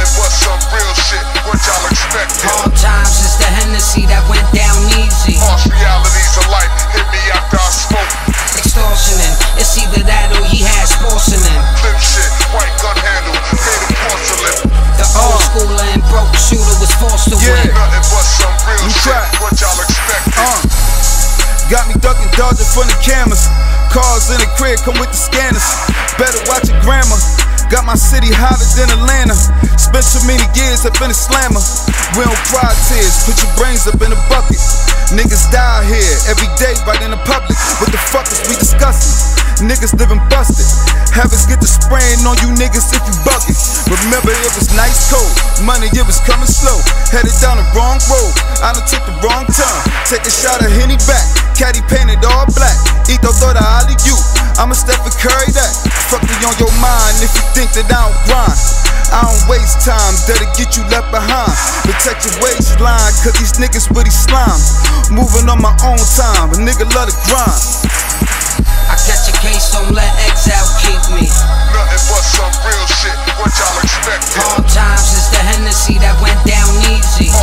Nothing but some real shit, what y'all expecting? Hard times is the Hennessy that went down easy. Harsh realities of life hit me after I smoke. Extortioning, it's either that or he has porcelain. Flip shit, white gun handle, made of porcelain. The old schooler and broke shooter was forced to win. Nothing but some real shit, what y'all expecting? Got me ducking, dodging from the cameras. Cars in the crib come with the scanners. Better watch your grammar. Got my city hotter than Atlanta. Spent too many years up in the slammer. We don't cry tears, put your brains up in a bucket. Niggas die here every day right in the public. What the fuck is we discussing? Niggas living busted. Habits get to spraying on you niggas if you bucket. Remember it was nice cold, money it was coming slow. Headed down the wrong road, I done took the wrong turn. Take a shot of Henny back, caddy painted all black. Ito thought I alley you, I'ma Stephen Curry that. Fuck me on your mind if you think that I don't grind. I don't waste time, that'll get you left behind. Protect your waistline, cause these niggas really slime. Moving on my own time, a nigga love to grind. I catch a case, don't let exile keep me. Nothing but some real shit, what y'all expecting? Hard times is the Hennessy that went down easy.